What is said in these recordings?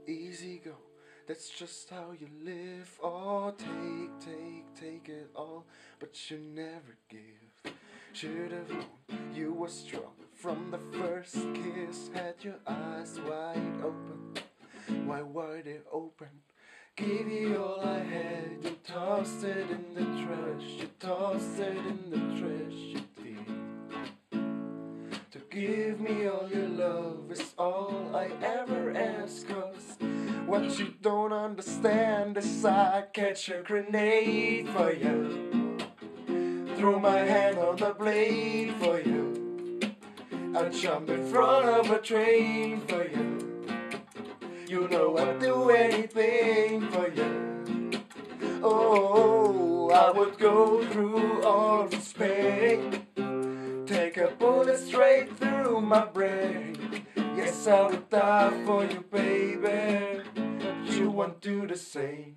easy go. That's just how you live. Oh, take it all, but you never give. Should've known you were strong from the first kiss. Had your eyes wide open, why were they open? Gave you all I had, you tossed it in the trash. You tossed it in the trash, you did. To give me all your love is all I ever ask. 'Cause what you don't understand is I catch a grenade for you, throw my hand on the blade for you, I jump in front of a train for you. You know I'd do anything for you. Oh, I would go through all of this pain, take a bullet straight through my brain. Yes, I would die for you, baby, but you won't do the same.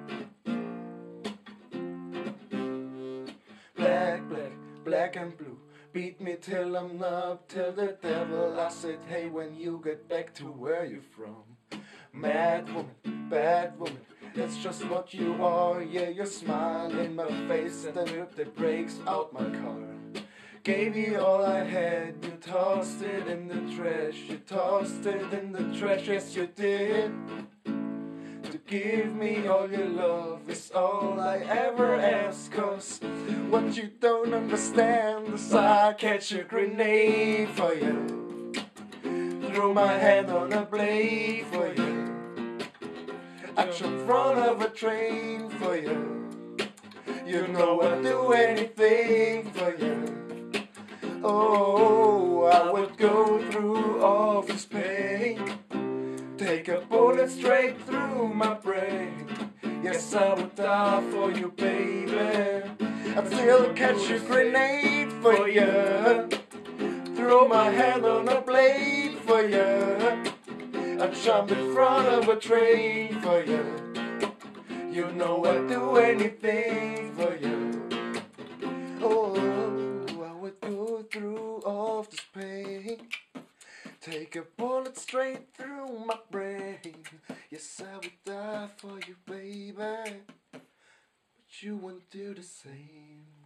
Black, black, black and blue, beat me till I'm numb, till the devil. I said, hey, when you get back to where you're from. Mad woman, bad woman, that's just what you are. Yeah, you smile in my face and then rip the brakes out my car. Gave you all I had, you tossed it in the trash. You tossed it in the trash, yes you did. To give me all your love is all I ever ask. 'Cause what you don't understand is I catch a grenade for you, throw my hand on a blade for you, I jump in front of a train for you. You know I'd do anything for you. Oh, I would go through all this pain, take a bullet straight through my brain. Yes, I would die for you, baby. I'd still catch a grenade for you, throw my hand on a blade for you, I jump in front of a train for you. You know I'd do anything for you. Oh, I would go through all of this pain, take a bullet straight through my brain. Yes, I would die for you, baby, but you won't do the same.